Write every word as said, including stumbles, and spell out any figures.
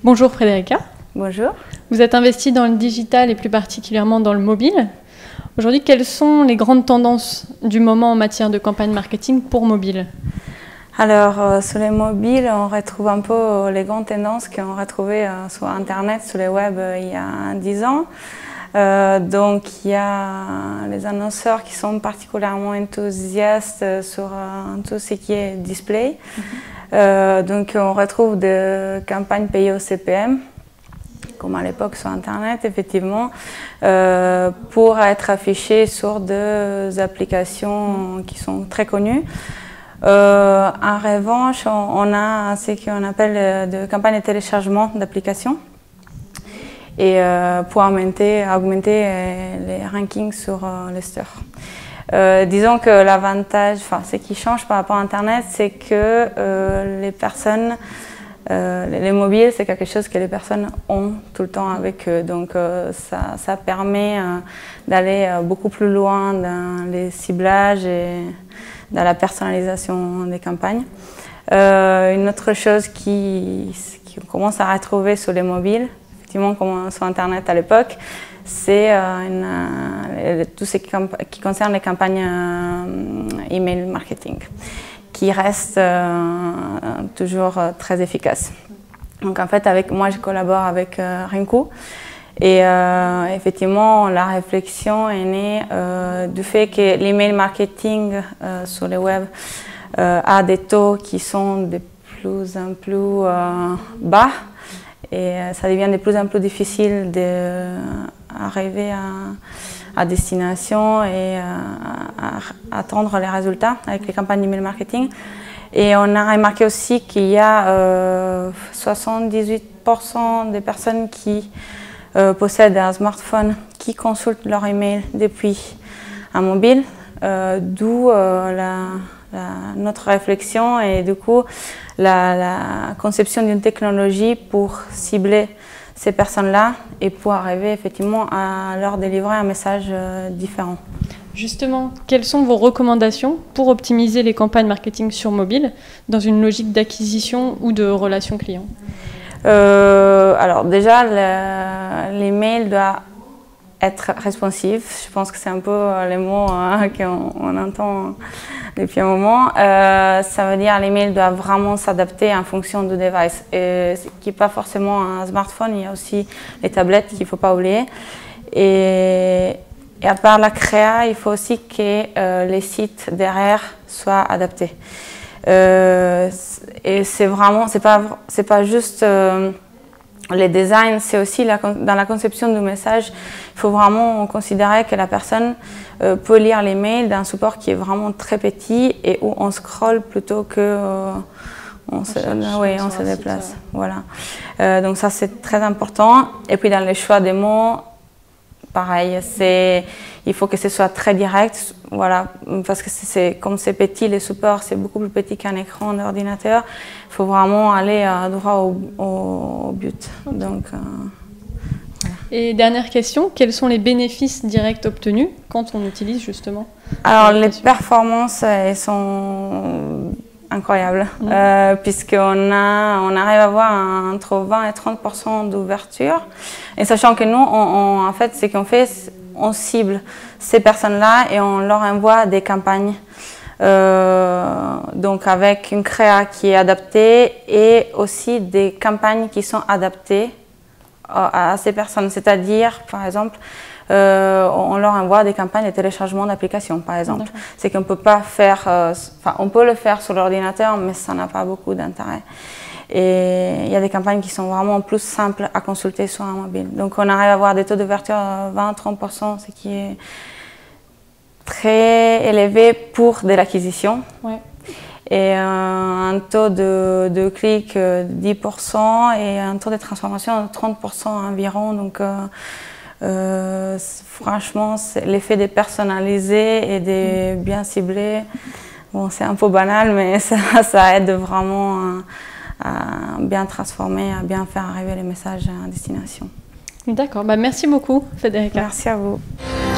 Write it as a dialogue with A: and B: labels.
A: Bonjour Frédérica.
B: Bonjour.
A: Vous êtes investie dans le digital et plus particulièrement dans le mobile. Aujourd'hui, quelles sont les grandes tendances du moment en matière de campagne marketing pour mobile?
B: Alors, euh, sur les mobiles, on retrouve un peu les grandes tendances qu'on retrouvait euh, sur Internet, sur les web euh, il y a dix ans. Euh, donc, il y a les annonceurs qui sont particulièrement enthousiastes sur euh, tout ce qui est display. Mm-hmm. euh, donc, on retrouve des campagnes payées au C P M, comme à l'époque sur Internet, effectivement, euh, pour être affichées sur des applications qui sont très connues. Euh, en revanche, on, on a ce qu'on appelle de campagnes de téléchargement d'applications et euh, pour augmenter, augmenter les rankings sur euh, les stores. Euh, disons que l'avantage, enfin, ce qui change par rapport à Internet, c'est que euh, les personnes, euh, les, les mobiles, c'est quelque chose que les personnes ont tout le temps avec eux. Donc euh, ça, ça permet euh, d'aller euh, beaucoup plus loin dans les ciblages et dans la personnalisation des campagnes. Euh, une autre chose qui, qui commence à retrouver sur les mobiles, effectivement comme sur Internet à l'époque, c'est euh, euh, tout ce qui, qui concerne les campagnes euh, email marketing, qui restent euh, toujours euh, très efficaces. Donc en fait, avec moi, je collabore avec euh, Renku. Et euh, effectivement, la réflexion est née euh, du fait que l'email marketing euh, sur le web euh, a des taux qui sont de plus en plus euh, bas et ça devient de plus en plus difficile d'arriver à, à destination et à, à attendre les résultats avec les campagnes d'email marketing. Et on a remarqué aussi qu'il y a euh, soixante-dix-huit pour cent des personnes qui Euh, possèdent un smartphone qui consultent leur email depuis un mobile, euh, d'où euh, la, la, notre réflexion et du coup la, la conception d'une technologie pour cibler ces personnes-là et pour arriver effectivement à leur délivrer un message euh, différent.
A: Justement, quelles sont vos recommandations pour optimiser les campagnes marketing sur mobile dans une logique d'acquisition ou de relation client?
B: Euh, alors déjà, l'email doit être responsive. Je pense que c'est un peu les mots hein, qu'on on entend depuis un moment. Euh, ça veut dire l'email doit vraiment s'adapter en fonction du device. Et ce qui n'est pas forcément un smartphone, il y a aussi les tablettes qu'il ne faut pas oublier. Et, et à part la créa, il faut aussi que euh, les sites derrière soient adaptés. Euh, et c'est vraiment, c'est pas, c'est pas juste euh, les designs, c'est aussi la, dans la conception du message, il faut vraiment considérer que la personne euh, peut lire les mails d'un support qui est vraiment très petit et où on scrolle plutôt que euh, on, on, se, cherche, oui, on se déplace. Site, voilà. Euh, donc ça c'est très important. Et puis dans les choix des mots, pareil, c'est, il faut que ce soit très direct, voilà, parce que c'est, comme c'est petit, les supports, c'est beaucoup plus petit qu'un écran d'ordinateur. Il faut vraiment aller euh, droit au, au, au but. Okay. Donc, euh, voilà.
A: Et dernière question, quels sont les bénéfices directs obtenus quand on utilise justement?
B: Alors, les performances, elles sont incroyables, mmh. euh, puisqu'on a, on arrive à avoir un, entre vingt et trente pour cent d'ouverture. Et sachant que nous, on, on, en fait, ce qu'on fait, on cible ces personnes-là et on leur envoie des campagnes. Euh, donc avec une créa qui est adaptée et aussi des campagnes qui sont adaptées à, à ces personnes. C'est-à-dire, par exemple, Euh, on leur envoie des campagnes de téléchargement d'applications, par exemple. C'est qu'on ne peut pas faire, euh, enfin, on peut le faire sur l'ordinateur, mais ça n'a pas beaucoup d'intérêt. Et il y a des campagnes qui sont vraiment plus simples à consulter sur un mobile. Donc on arrive à avoir des taux d'ouverture à vingt à trente pour cent, ce qui est très élevé pour de l'acquisition. Ouais. Et euh, un taux de, de clic de dix pour cent et un taux de transformation de trente pour cent environ. Donc, euh, Euh, franchement, l'effet de personnaliser et de bien cibler, bon, c'est un peu banal, mais ça, ça aide vraiment à, à bien transformer, à bien faire arriver les messages à destination.
A: D'accord, bah merci beaucoup Frédérica.
B: Merci à vous.